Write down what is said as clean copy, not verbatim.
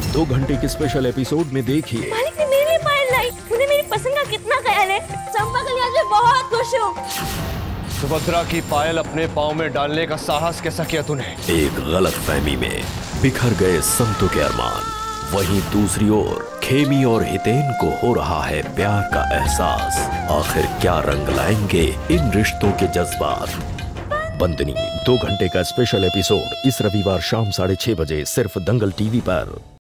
2 घंटे के special episode में देखिए मालिक ने मेरे लिए पायल लाई। उन्हें मेरी पसंद का कितना ख्याल है। चंपा के लिए आज मैं बहुत खुश हूँ। सुभद्रा की पायल अपने पाँव में डालने का साहस कैसा किया तूने? एक गलतफहमी में बिखर गए संतों के अरमान। वहीं दूसरी ओर खेमी और हितेन को हो रहा है प्यार का एहसास। आखिर क्या रंग लाएंगे इन रिश्तों के जज्बात। बंदनी 2 घंटे का स्पेशल एपिसोड इस रविवार शाम 6:30 बजे सिर्फ दंगल टीवी पर।